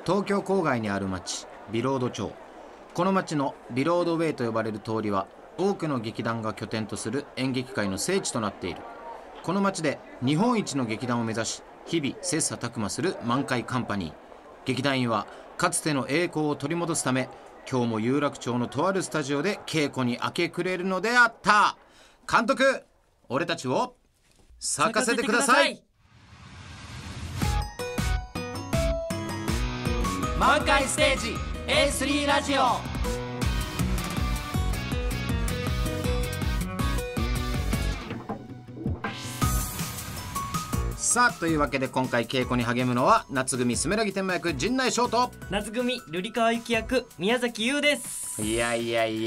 東京郊外にある町ビロード町。この町のビロードウェイと呼ばれる通りは多くの劇団が拠点とする演劇界の聖地となっている。この町で日本一の劇団を目指し日々切磋琢磨する満開カンパニー。劇団員はかつての栄光を取り戻すため今日も有楽町のとあるスタジオで稽古に明け暮れるのであった。監督、俺たちを咲かせてください。満開ステージ A3 ラジオ。さあ、というわけで今回稽古に励むのは夏組スメラギ天満役陣内翔と夏組瑠璃川由紀役宮崎優です。 いや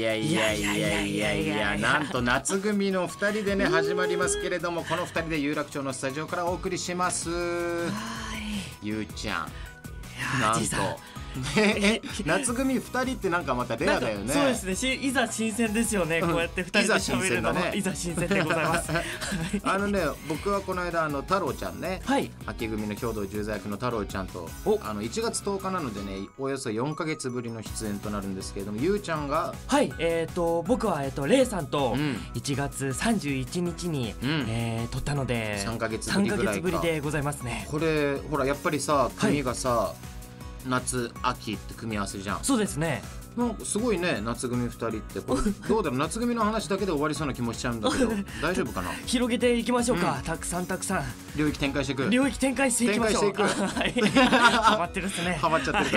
なんと夏組の2人でね始まりますけれども、この2人で有楽町のスタジオからお送りします。ゆうちゃん、なんと夏組2人ってなんかまたレアだよね。 そうですね、いざ新鮮ですよね、こうやって2人で喋るのもいざ新鮮でございます僕はこの間太郎ちゃんね、 はい、 秋組の兵藤十座役の太郎ちゃんと1月10日なのでね、およそ4ヶ月ぶりの出演となるんですけれども、ゆうちゃんがはい、僕はレイさんと1月31日に、撮ったので 3ヶ月ぶりぐらいか。 3ヶ月ぶりでございますね。 これほらやっぱりさ、組がさ、夏秋って組み合わせじゃん。 そうですね、 なんかすごいね、夏組2人ってこれどうだろう夏組の話だけで終わりそうな気もしちゃうんだけど大丈夫かな。 広げていきましょうか、たくさん領域展開していく。 領域展開していきましょう。ハマってるっすね。 ハマっちゃってるから、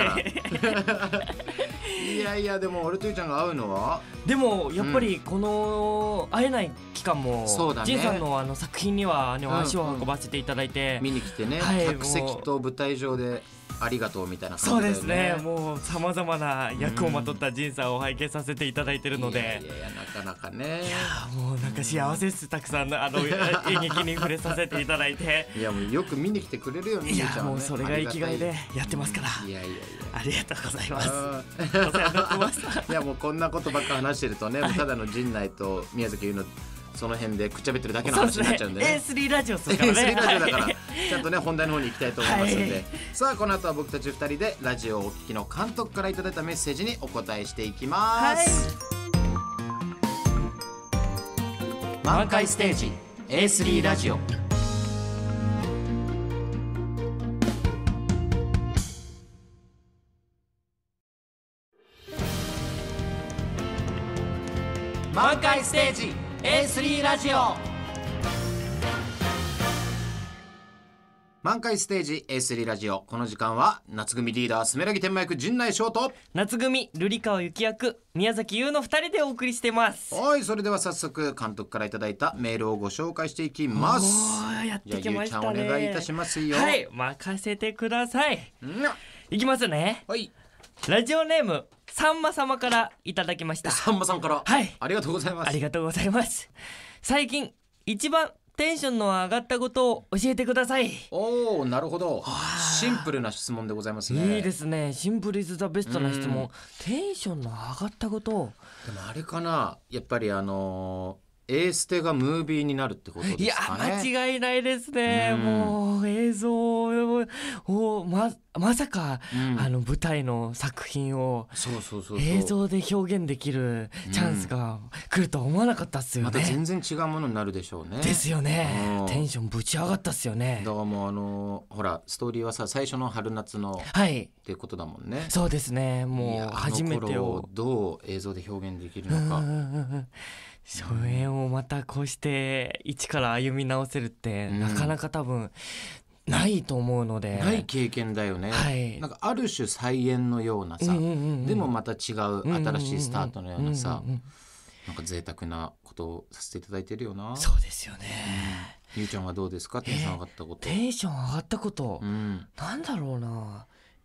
いやでも俺とゆうちゃんが会うのはでもやっぱりこの会えない期間も仁さんの作品には足を運ばせていただいて、 見に来てね、客席と舞台上でありがとうみたいな感じだよね。 そうですね、もうさまざまな役をまとった仁さんを拝見させていただいてるので、 いやなかなかね、 いやもうなんか幸せです。たくさん演劇に触れさせていただいていやもうよく見に来てくれるよね。 いやもうそれが生きがいでやってますから、 いやありがとうございます。お世話になってます。 いやもうこんなことばっか話してるとね、ただの陣内と宮崎優のその辺でくっちゃべってるだけの話になっちゃうんでね。 A3 ラジオですからね。 A3 ラジオだからちゃんとね本題の方に行きたいと思いますので、さあこの後は僕たち2人でラジオをお聞きの監督からいただいたメッセージにお答えしていきます。満開ステージ A3 ラジオ。満開ステージ A3 ラジオ。満開ステージ A3 ラジオ。この時間は夏組リーダースメラギ天満役陣内翔と夏組瑠璃川由紀役宮崎優の2人でお送りしてます。 はい、それでは早速監督からいただいたメールをご紹介していきます。 やってきましたね。 じゃあゆうちゃんお願いいたしますよ。 はい、任せてください。いきますね。 はい。 ラジオネームさんま様からいただきました。 さんまさんから、 はい、 ありがとうございます。 ありがとうございます。最近一番テンションの上がったことを教えてください。 おー、なるほど。シンプルな質問でございますね。 いいですね。シンプルイズザベストな質問。テンションの上がったこと。 でもあれかな、やっぱりA ステがムービーになるってことですかね。 いや間違いないですね。もう映像をまさか、舞台の作品を映像で表現できるチャンスが来るとは思わなかったっすよね。 また全然違うものになるでしょうね。 ですよね。テンションぶち上がったっすよね。 だからもうほらストーリーはさ、最初の春夏のっていうことだもんね。 そうですね。もう初めてをどう映像で表現できるのか。 初演をまたこうして一から歩み直せるってなかなか多分ないと思うので、 ない経験だよね。なんかある種再演のようなさ、でもまた違う新しいスタートのようなさ、なんか贅沢なことをさせていただいてるよな。 そうですよね。 ゆうちゃんはどうですか、テンション上がったこと。 テンション上がったこと、なんだろうな。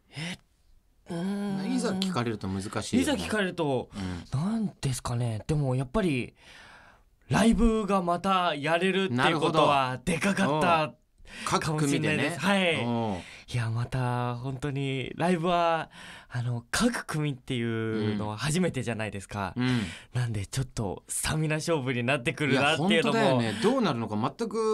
いざ聞かれると難しいよね。 いざ聞かれると、なんですかね。でもやっぱりライブがまたやれるっていうことはでかかった各組でね。 はい。いやまた本当にライブは各組っていうのは初めてじゃないですか。なんでちょっとスタミナ勝負になってくるなっていうのも。 いや本当だよね。どうなるのか全く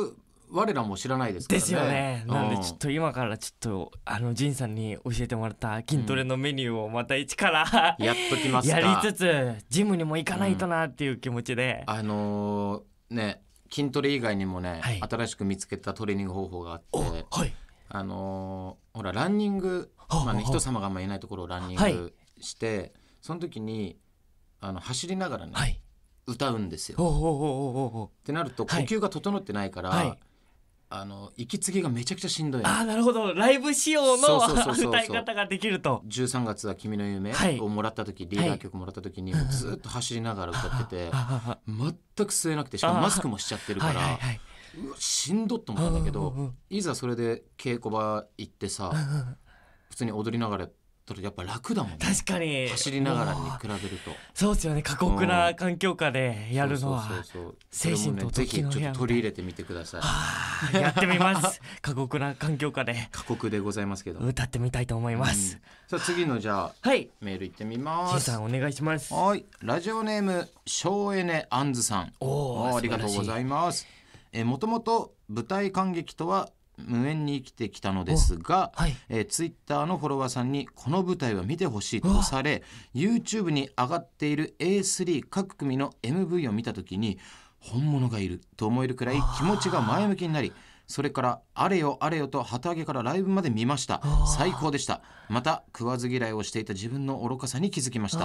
我らも知らないですからね。 ですよね。なんでちょっと今からちょっと仁さんに教えてもらった筋トレのメニューをまた一からやっときますか。 やりつつジムにも行かないとなっていう気持ちで、 ね、筋トレ以外にもね、 はい、 新しく見つけたトレーニング方法があって、 はい、 ほらランニング、人様があんまりいないところをランニングして、はい、その時に走りながらね、はい、歌うんですよ。ってなると呼吸が整ってないから、はい、息継ぎがめちゃくちゃしんどい。 なるほど。ライブ仕様の歌い方ができると。 13月は君の夢をもらった時、リーダー曲もらった時にずっと走りながら歌ってて、全く吸えなくて、しかもマスクもしちゃってるから、うわしんどっと思ったんだけど、いざそれで稽古場行ってさ、普通に踊りながらやっぱ楽だもんね。 確かに走りながらに比べると。 そうですよね。過酷な環境下でやるのは精神と時の部屋、 ぜひちょっと取り入れてみてください。やってみます過酷な環境下で。 過酷でございますけど歌ってみたいと思います。 さあ次のじゃあ、はい、メールいってみます。 さんお願いします。 はい、ラジオネーム省エネあんずさん、ありがとうございます。もともと舞台観劇とは無縁に生きてきたのですが、はい、ツイッターのフォロワーさんにこの舞台は見てほしいと押され YouTube に上がっている A3 各組の MV を見た時に本物がいると思えるくらい気持ちが前向きになり、それからあれよあれよと旗揚げからライブまで見ました。最高でした。また食わず嫌いをしていた自分の愚かさに気づきました。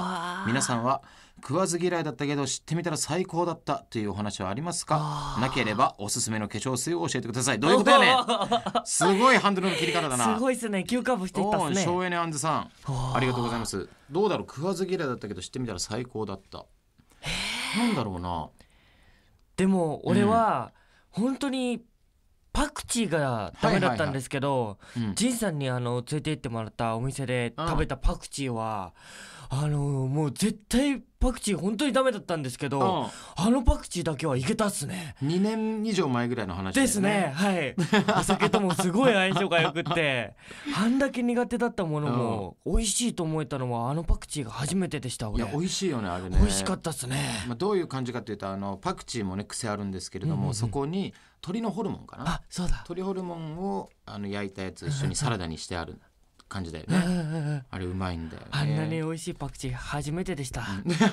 皆さんは食わず嫌いだったけど知ってみたら最高だったというお話はありますか？なければおすすめの化粧水を教えてください。どういうことやねんすごいハンドルの切り方だな。 すごいですね。急カーブしていったっすね。 省エネあんずさんありがとうございます。どうだろう、食わず嫌いだったけど知ってみたら最高だった。なんだろうな。 でも俺は本当にパクチーがダメだったんですけど、仁さんに連れて行ってもらったお店で食べたパクチーはもう絶対パクチー本当にダメだったんですけど、パクチーだけはいけたっすね。 2年以上前ぐらいの話ですね。はい。お酒ともすごい相性がよくってあんだけ苦手だったものも美味しいと思えたのはパクチーが初めてでした。 いや美味しいよねあれね。 美味しかったっすね。 どういう感じかというとパクチーもね癖あるんですけれども、そこに鶏のホルモンかな。 そうだ。 鶏ホルモンを焼いたやつ一緒にサラダにしてある感じだよね。あれうまいんだよね。 あんなに美味しいパクチー初めてでした。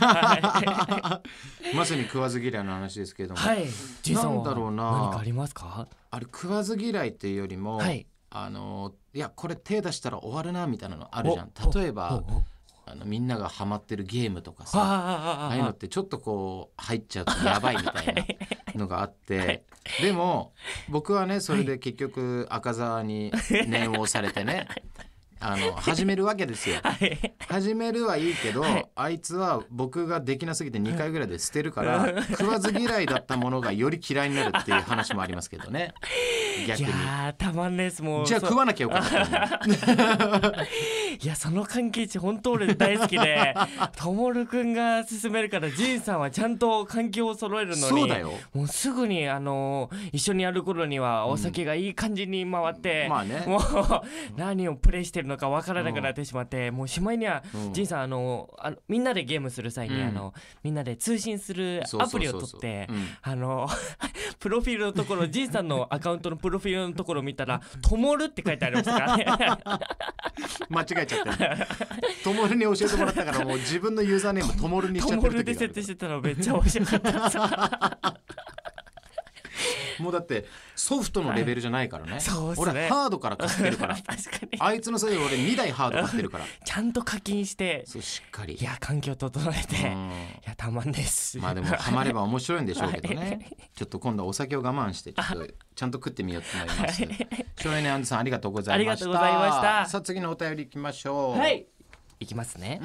まさに食わず嫌いの話ですけれども、 はい、 なんだろうな。 何かありますか？ あれ食わず嫌いっていうよりも、はい、いやこれ手出したら終わるなみたいなのあるじゃん。例えばみんながハマってるゲームとかさ、ああいうのってちょっとこう入っちゃうとやばいみたいなのがあって、はい、でも僕はねそれで結局赤座に念を押されてね始めるわけですよ。始めるはいいけど、あいつは僕ができなすぎて2回ぐらいで捨てるから食わず嫌いだったものがより嫌いになるっていう話もありますけどね。逆に。いやたまんないです。もうじゃあ食わなきゃよかったいやその関係値本当俺大好きでともるくんが勧めるから仁さんはちゃんと環境を揃えるのにそうだよ。 もうすぐに一緒にやる頃にはお酒がいい感じに回って、 まあね、 もう何をプレイしてるのか分からなくなってしまって、もうしまいには仁さんみんなでゲームする際にみんなで通信するアプリを取ってプロフィールのところ仁さんのアカウントのプロフィールのところを見たらともるって書いてありますからね間違えちゃったともるに教えてもらったからもう自分のユーザーネームともるにしちゃってる時がある。 ともるで設定してたのめっちゃ面白かったもうだってソフトのレベルじゃないからね、 そうですね。 俺ハードから買ってるから確かにあいつのせいで俺2台ハード買ってるからちゃんと課金してそうしっかりいや環境整えていやたまんです。 まあでもハマれば面白いんでしょうけどねちょっと今度はお酒を我慢してちょっとちゃんと食ってみようと思います省エネアンドさんありがとうございました。ありがとうございました。さあ次のお便りいきましょう。 はいいきますね。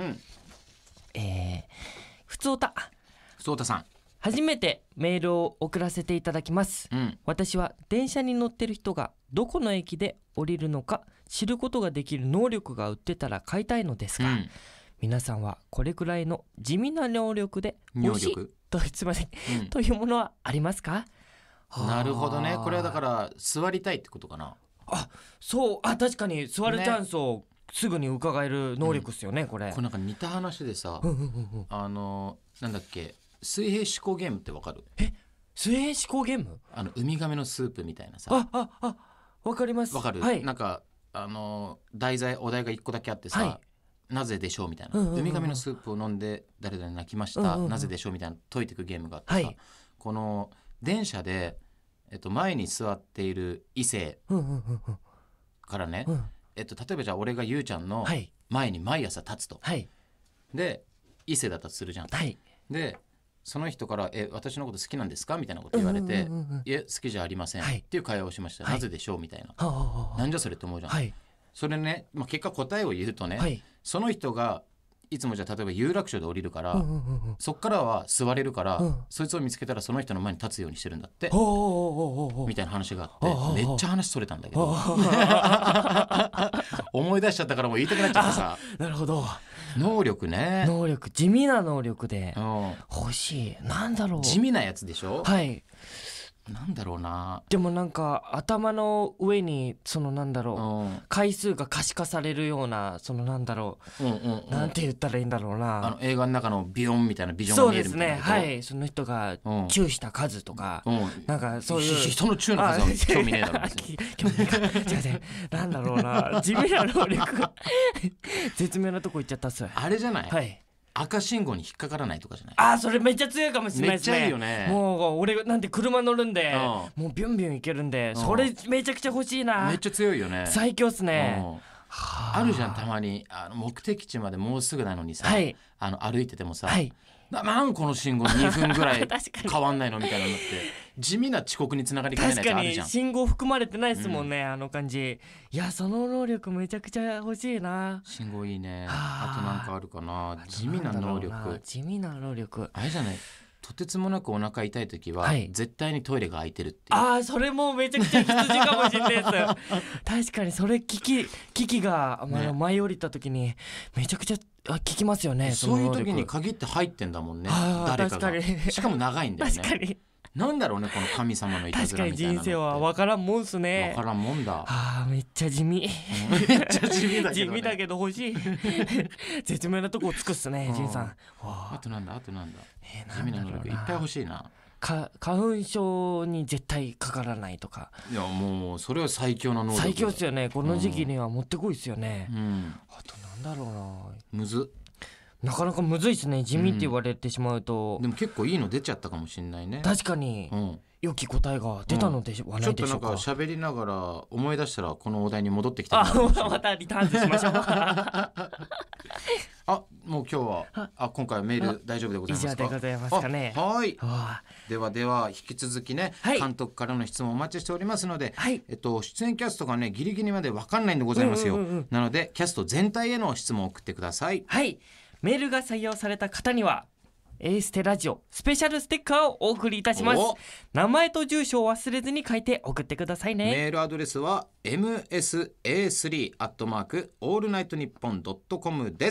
ふつおたさん初めてメールを送らせていただきます、私は電車に乗ってる人がどこの駅で降りるのか知ることができる能力が売ってたら買いたいのですが、皆さんはこれくらいの地味な能力で欲しいとすいません、というものはありますか？ なるほどね。これはだから座りたいってことかな。 そう確かに座るチャンスをすぐに伺える能力ですよね、これ。 これなんか似た話でさ、なんだっけ水平思考ゲームってわかる？ 水平思考ゲーム？ ウミガメのスープみたいなさ。 わかります。 わかる、 はい、 なんかお題が1個だけあってさ、 はい、 なぜでしょうみたいな、ウミガメのスープを飲んで誰々泣きました、なぜでしょうみたいな解いていくゲームがあってさ、 はい、 この電車で、前に座っている異性からね、例えばじゃあ俺がゆうちゃんの前に毎朝立つと、 はい、 で異性だったとするじゃん、 はい、 でその人から私のこと好きなんですかみたいなこと言われて、いえ好きじゃありません、っていう会話をしました、なぜでしょうみたいな、なんじゃそれって思うじゃん、それね、結果答えを言うとね、その人がいつもじゃあ例えば有楽町で降りるから、そっからは座れるから、そいつを見つけたらその人の前に立つようにしてるんだって、みたいな話があって、めっちゃ話それたんだけど思い出しちゃったからもう言いたくなっちゃってさ。 なるほど。 能力ね。 能力、地味な能力で欲しい。なんだろう。 地味なやつでしょ。 はい。 なんだろうな。 でもなんか頭の上になんだろう、回数が可視化されるようななんだろう、なんて言ったらいいんだろうな、 映画の中のビヨンみたいなビジョンが見えるみたいな。 そうですね。はい。その人がチューした数とか、なんかそういう人のチューの数は興味ねえだろ別に。 興味か違うなんだろうな、地味な能力絶妙なとこ行っちゃったっす。 あれじゃない。 はい。 赤信号に引っかからないとかじゃない。 それめっちゃ強いかもしれないですね。 めっちゃいいよね。 もう俺なんて車乗るんで、もうビュンビュンいけるんで、それめちゃくちゃ欲しいな。 めっちゃ強いよね。 最強っすね。 あるじゃん、たまに目的地までもうすぐなのにさ、歩いててもさ、なんこの信号2分ぐらい変わんないのみたいなのって地味な遅刻につながりかねないやつあるじゃん。 確かに信号含まれてないですもんね、あの感じ。いや、その能力めちゃくちゃ欲しいな。 信号いいね。あとなんかあるかな。地味な能力。 地味な能力。 あれじゃない。とてつもなくお腹痛い時は、絶対にトイレが空いてるっていう。 それもめちゃくちゃ羊かもしれないです確かにそれ危機が、舞い降りた時にめちゃくちゃ聞きますよね。 そういう時に限って入ってんだもんね、誰かが。しかも長いんだよね。 確かに。 なんだろうね、この神様のいたずらみたいなのって。 確かに人生は分からんもんすね。 分からんもんだ。 めっちゃ地味めっちゃ地味だけどね。 地味だけど欲しい絶妙なとこをつくっすね、ジンさん。 あとなんだ地味な能力いっぱい欲しいな。 花粉症に絶対かからないとか。 いや、もうそれは最強な能力。 最強っすよね。この時期にはもってこいっすよね。あとなんだろうな。 むずなかなかむずいっすね、地味って言われてしまうと。 でも結構いいの出ちゃったかもしれないね。 確かに、良き答えが出たのではないでしょうか。 ちょっとなんか喋りながら思い出したらこのお題に戻ってきた。 またリターンズしましょうもう今日は今回はメール大丈夫でございますか。 以上でございますかね。 はい。では引き続きね、監督からの質問お待ちしておりますので、出演キャストがねギリギリまで分かんないんでございますよ。なのでキャスト全体への質問を送ってください。 はい。メールが採用された方にはAステラジオスペシャルステッカーをお送りいたします。名前と住所を忘れずに書いて送ってくださいね。 メールアドレスは msa3@allnightnippon.com です。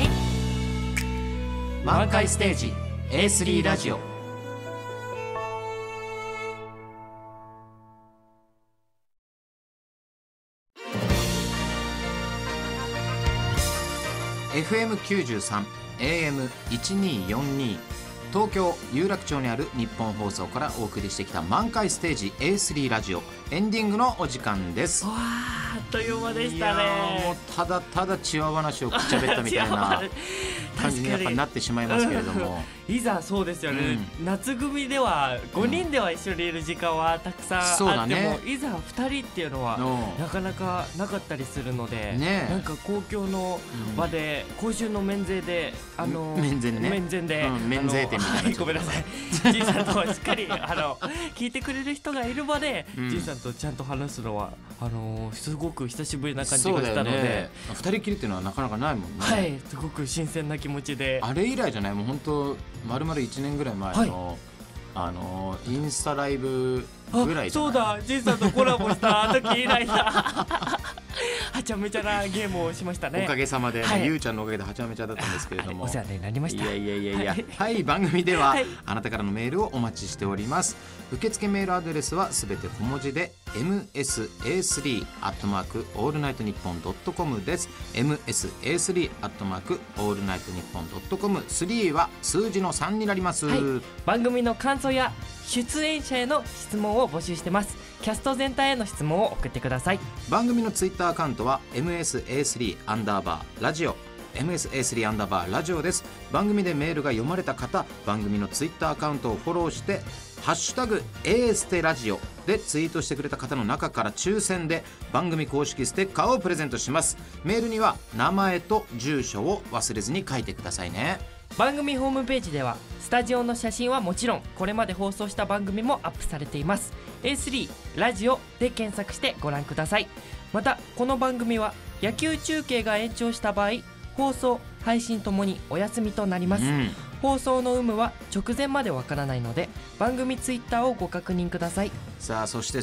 満開ステージ A3 ラジオ。FM93 AM1242 東京有楽町にある日本放送からお送りしてきた満開ステージ A3 ラジオ、エンディングのお時間です。 あっという間でしたね。 もうただただチワワ話をくっちゃべったみたいな感じにやっぱなってしまいますけれどもいざそうですよね、夏組では5人では一緒にいる時間はたくさんあっても、いざ2人っていうのはなかなかなかったりするので、なんか公共の場で公衆の免税で免税で免税店みたいな、ごめんなさいじいさんとしっかり聞いてくれる人がいる場でじいさんとちゃんと話すのはすごく久しぶりな感じがしたので、 2人きりっていうのはなかなかないもんね。 はい、すごく新鮮な気持ちで。 あれ以来じゃない、もう本当丸々1年ぐらい前の、インスタライブぐらいじゃない。 そうだ、じいさんとコラボした時以来だはちゃめちゃなゲームをしましたね。 おかげさまで、ゆうちゃんのおかげではちゃめちゃだったんですけれども、 お世話になりました。 いやはい、番組では、あなたからのメールをお待ちしております。受付メールアドレスはすべて小文字で msa3@allnightnippon.com です。 msa3@allnightnippon.com、 3は数字の3になります。 番組の感想や出演者への質問を募集してます。キャスト全体への質問を送ってください。 番組のツイッターアカウントは MSA3_ ラジオ MSA3_ ラジオです。番組でメールが読まれた方、番組のツイッターアカウントをフォローしてハッシュタグ A ステラジオでツイートしてくれた方の中から抽選で番組公式ステッカーをプレゼントします。メールには名前と住所を忘れずに書いてくださいね。 番組ホームページではスタジオの写真はもちろん、これまで放送した番組もアップされています。 A3 ラジオで検索してご覧ください。またこの番組は野球中継が延長した場合、放送配信ともにお休みとなります、放送の有無は直前までわからないので番組ツイッターをご確認ください。 さあそして、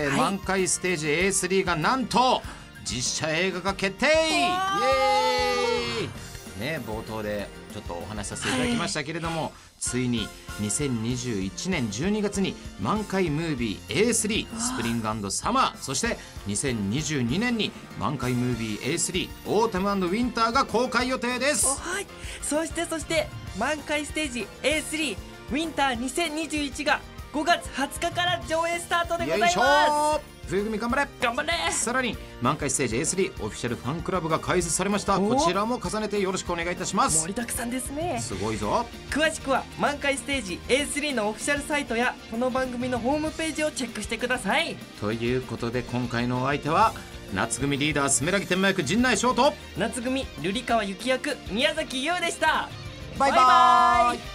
満開ステージ A3 がなんと実写映画化決定。イエーイね、冒頭でちょっとお話しさせていただきましたけれども、ついに2021年12月に満開ムービー A3 スプリング&サマー、そして2022年に満開ムービー A3 オータム&ウィンターが公開予定です。 はい、そして満開ステージ A3 ウィンター2021が5月20日から上映スタートでございます。 冬組頑張れ。 頑張れ。 さらに満開ステージ A3 オフィシャルファンクラブが開設されました。こちらも重ねてよろしくお願いいたします。 盛りだくさんですね。 すごいぞ。 詳しくは満開ステージ A3 のオフィシャルサイトやこの番組のホームページをチェックしてください。 ということで今回のお相手は夏組リーダースメラギ天満役陣内翔と夏組瑠璃川幸役宮崎優でした。 バイバイ。